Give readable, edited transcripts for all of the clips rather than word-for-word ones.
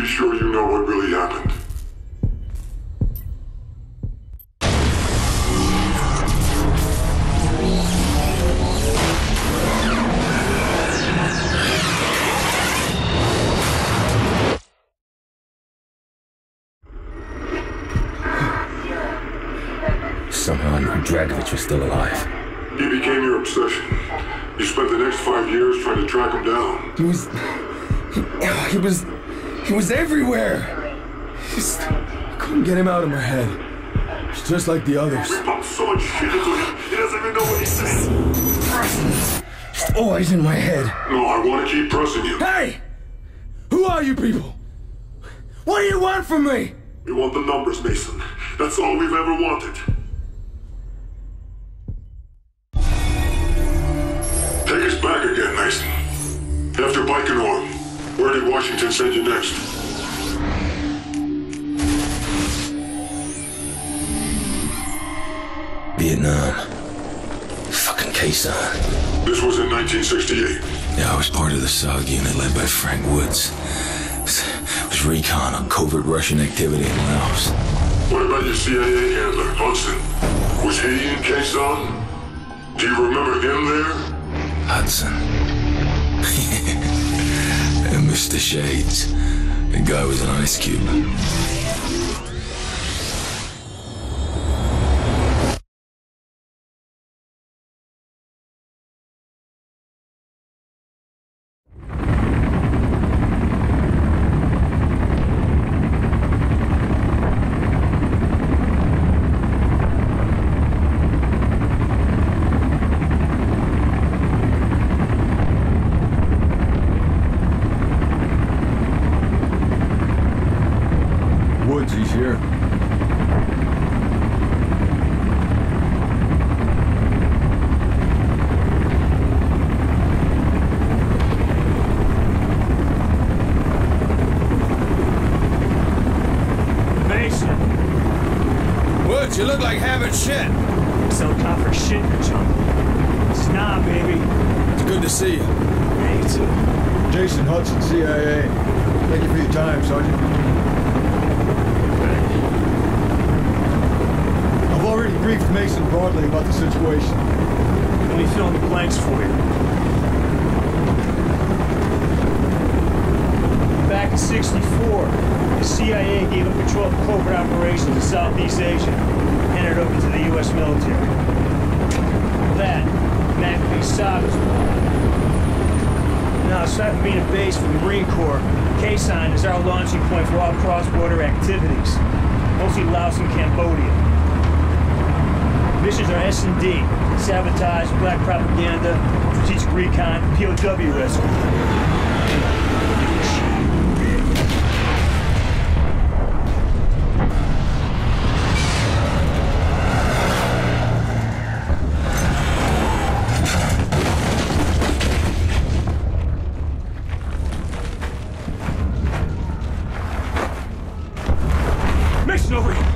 sure you know what really happened. Somehow I knew Dragovich was still alive. He became your obsession. You spent the next 5 years trying to track him down. He was everywhere. I couldn't get him out of my head. He's just like the others. We pumped so much shit into him, he doesn't even know what he's saying. Just always in my head. No, I want to keep pressing you. Hey! Who are you people? What do you want from me? We want the numbers, Mason. That's all we've ever wanted. Take us back again, Mason. After Baikonur, where did Washington send you next? Vietnam. Fucking Khe-Sanh. This was in 1968. Yeah, I was part of the SOG unit led by Frank Woods. It was recon on covert Russian activity in Laos. What about your CIA handler, Hudson? Was he in Khe-Sanh? Do you remember him there? Hudson. Mr. Shades. The guy was an ice cube. He's here. Mason! Woods, you look like having shit. Some kind for shit in the jungle. It's not, baby. It's good to see you. Me too. Jason Hudson, CIA. Thank you for your time, Sergeant. I've already briefed Mason broadly about the situation. Let me fill in the blanks for you. Back in '64, the CIA gave up control of covert operations in Southeast Asia, handed it over to the U.S. military. That, McAfee SOG was born. Now, aside from being a base for the Marine Corps, Khe-Sanh is our launching point for all cross-border activities, mostly Laos and Cambodia. Missions are S&D, sabotage, black propaganda, strategic recon, POW rescue. Mission over here!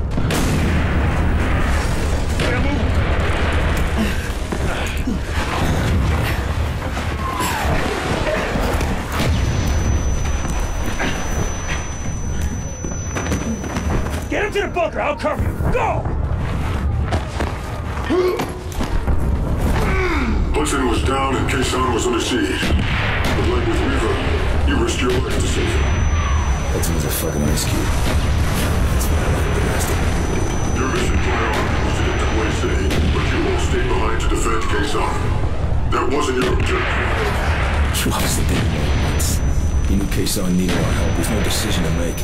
Get him to the bunker, I'll cover you. Go! Hudson was down and Khe-Sanh was under siege. But like with Weaver, you risked your life to save him. Hudson was a fucking ice cube. That's what I like the best of him. Your mission priority was to get to Hue City, but you all stayed behind to defend Khe-Sanh. That wasn't your objective. You obviously didn't know once. You knew Khe-Sanh needed our help. There's no decision to make.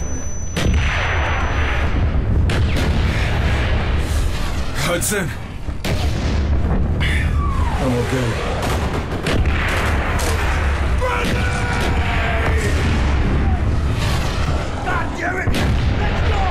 Hudson. I'm okay. God damn it! Let's go!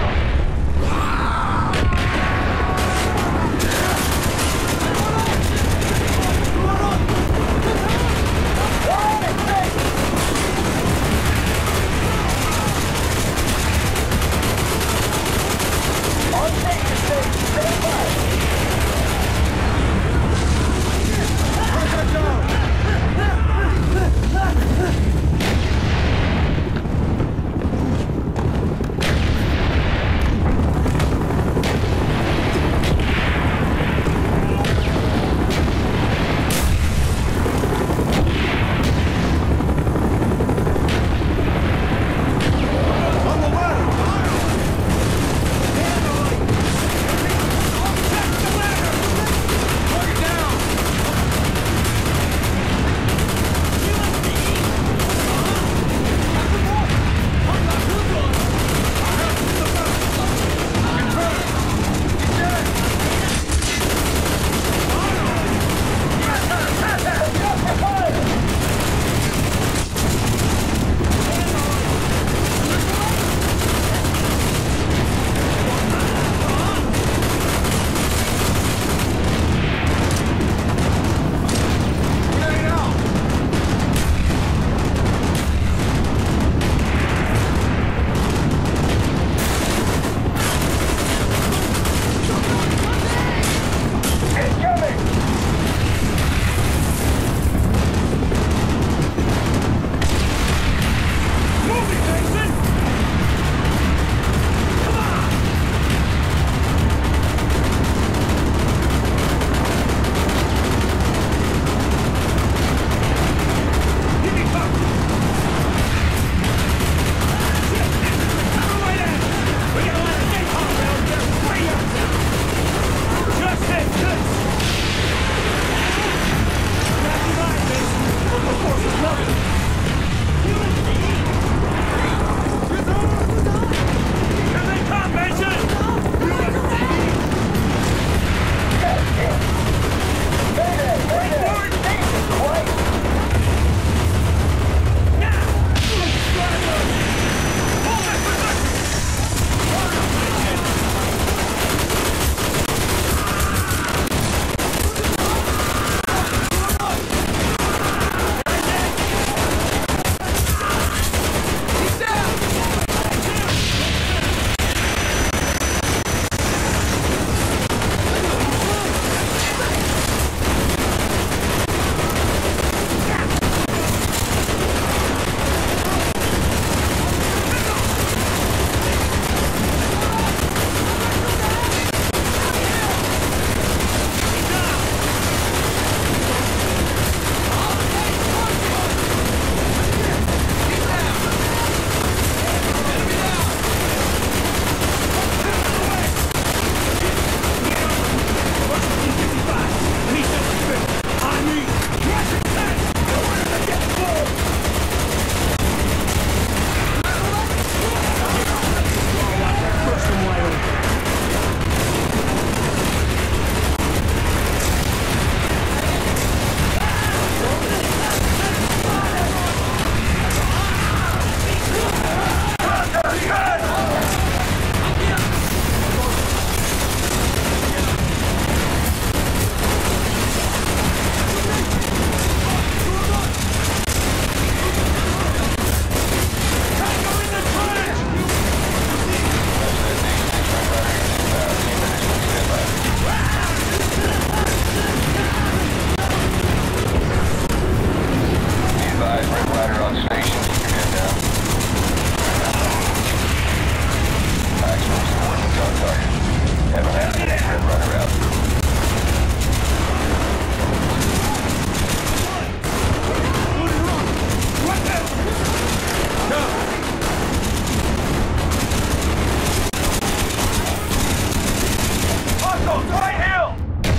close! Right hill!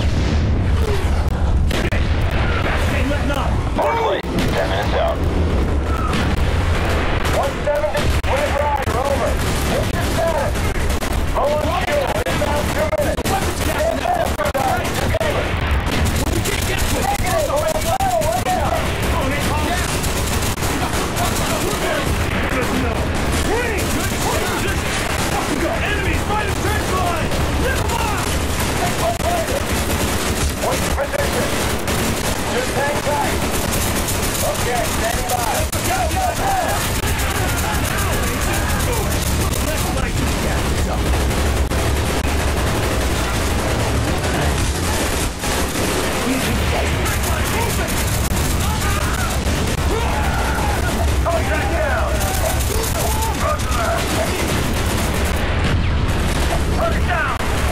Ain't letting up. Barclay, 10 minutes out. 170, West Rider, over. What's your status? Low on fuel, inbound 2 minutes. Weapons gas in that fucker. Right, you're covered. We can't get to it. Negative, we're in battle, right now. Oh, they calm down. No. Wait! Fucking go. Enemies by the trench line! Lift them up! Take one later. What's your position? Just hang tight. Okay, standing by. Go, go, go! Let's light these guys up. Contract down. Roger that. Target down.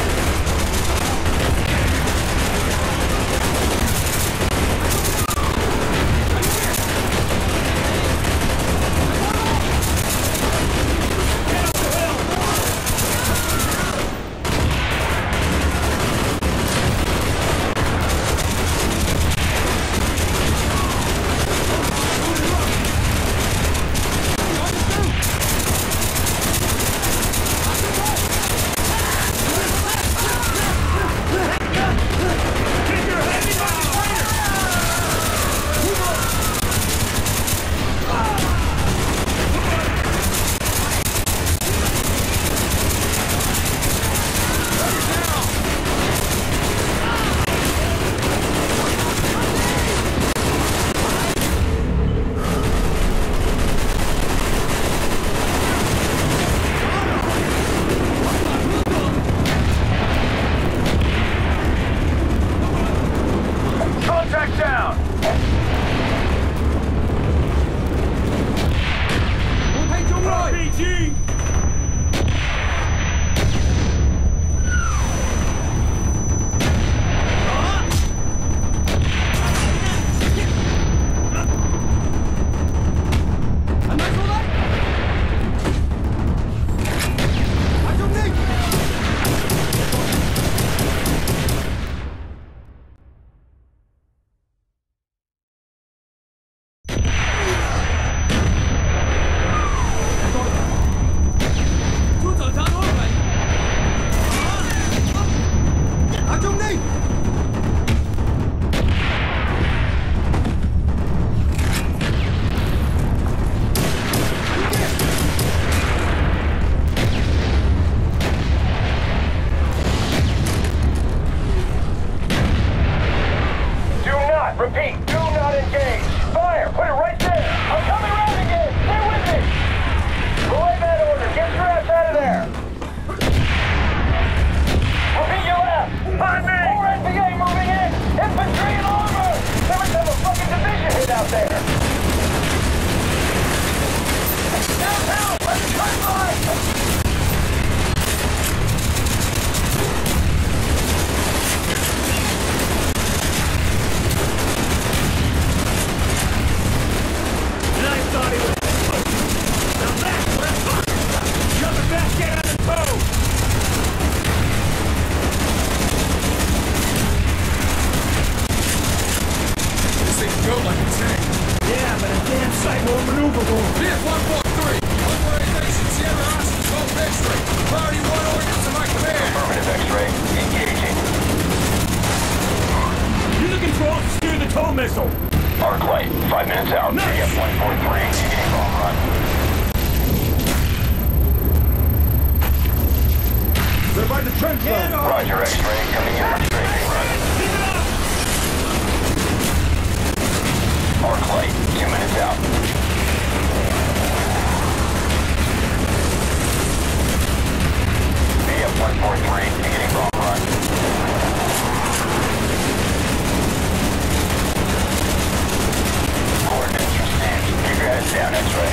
Contract down. RPG! Repeat, do not engage. Fire! Put it right there! I'm coming around again! Stay with me! Relay that order. Get your ass out of there! Repeat your left! On me! More NPA moving in! Infantry and armor! There was a fucking division hit out there! Downtown! Let's try by! Built like a tank. Yeah, but a damn sight more maneuverable. BF-143, Operation Sierra Oscar, Golf X-ray. Priority 1 ordnance to my command. Affirmative X-ray. Engaging. Use the controls to steer the tow missile. Arc light. 5 minutes out. Nice. BF-143. Beginning bomb run. They're by the trench line. Roger X-ray. Coming in for strafing run. Arc light, 2 minutes out. BF-143, beginning bomb run. Coordinates are stamped. Keep your heads down, X-ray.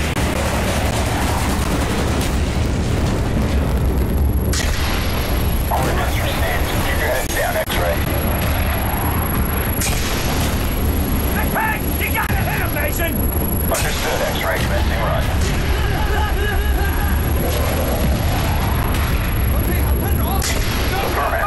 Coordinates are stamped. Keep your heads down, X-ray. Hey, you gotta hit him, Mason! Understood, X-ray, commencing run. Affirmative.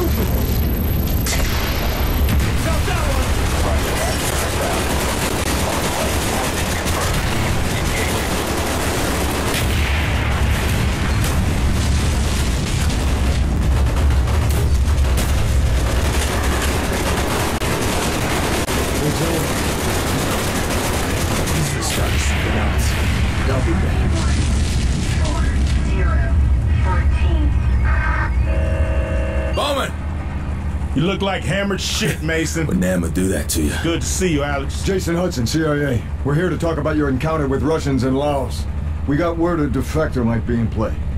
Stop that Bowman! You look like hammered shit, Mason. Would Nama do that to you? Good to see you, Alex. Jason Hudson, CIA. We're here to talk about your encounter with Russians in Laos. We got word a defector might be in play.